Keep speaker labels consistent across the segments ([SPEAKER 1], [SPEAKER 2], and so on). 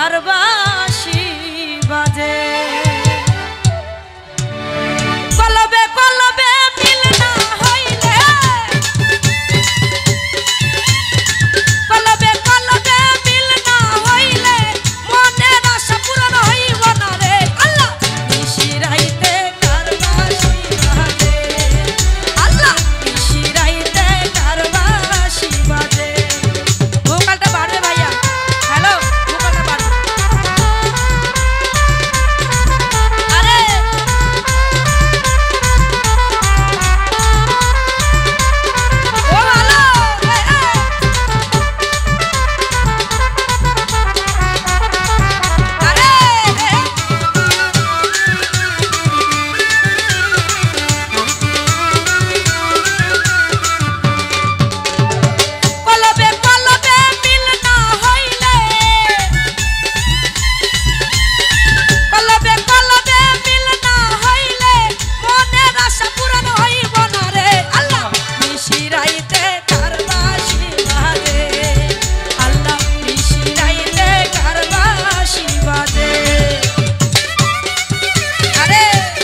[SPEAKER 1] কারবাসি বাজে কলবে কলবে মিল না হইলে কলবে কলবে মিল না হইলে মনের আশা পূরণ হইব না রে আল্লাহ নিশিরাইতে কারবাসি বাজে আল্লাহ নিশিরাইতে কারবাসি বাজে ভোকালটা বাড়বে ভাইয়া হ্যালো ভোকালটা বাড়বে আরে ও ভালো আরে কলবে কলবে মিল না হইলে কলবে কলবে মিল না হইলে মনের আশা পূরণ হইব না রে আল্লাহ নিশিরাইতে কারবাসি বাজে আল্লাহ নিশিরাইতে কারবাসি বাজে আরে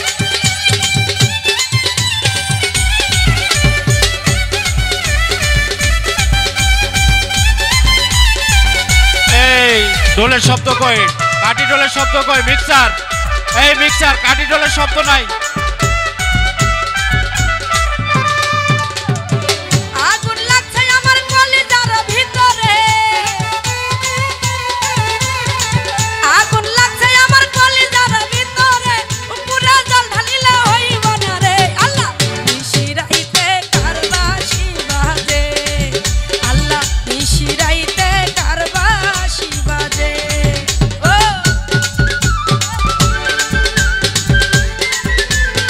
[SPEAKER 2] এই ঢোলের শব্দ কই কাঠি ঢোলের শব্দ কই মিক্সার এই মিক্সার কাঠি ঢোলের শব্দ নাই
[SPEAKER 1] আগুন লাগছে আমার কলিজার ভিতরে আগুন লাগছে আমার কলিজার ভিতরে উপরে জল ঢালিলে হইব না রে আল্লাহ নিশিরাইতে কারবাসি বাজে আল্লাহ নিশিরাইতে কারবাসি বাজে ও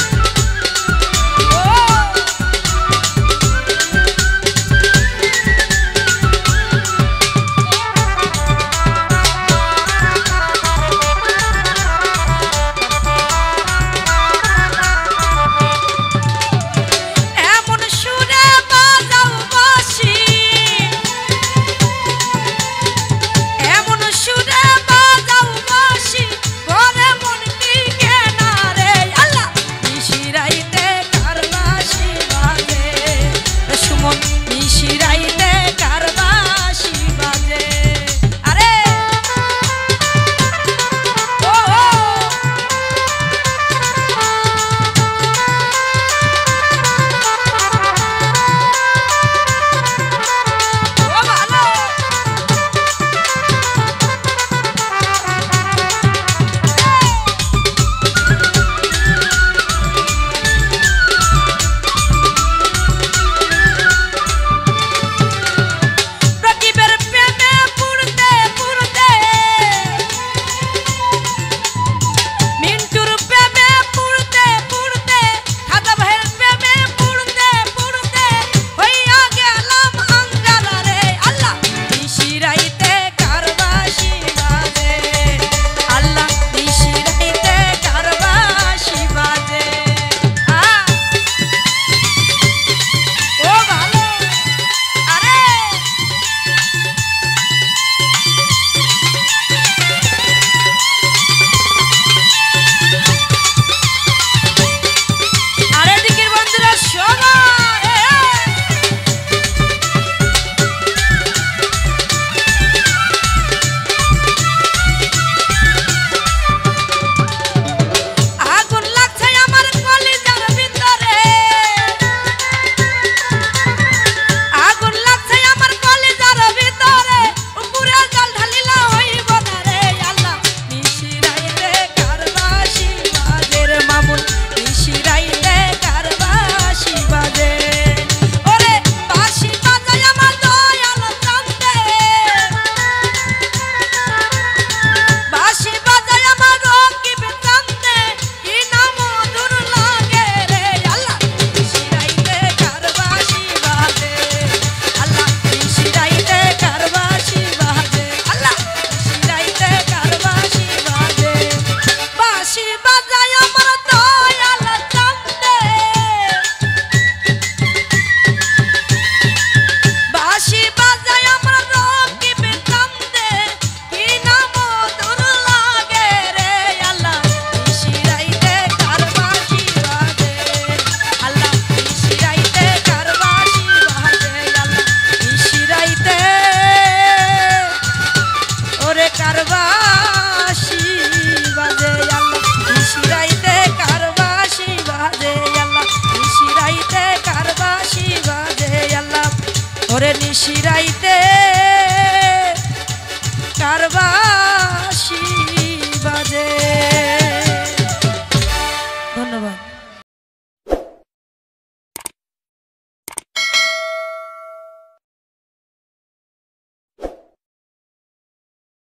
[SPEAKER 1] নিশিরাইতে কারবার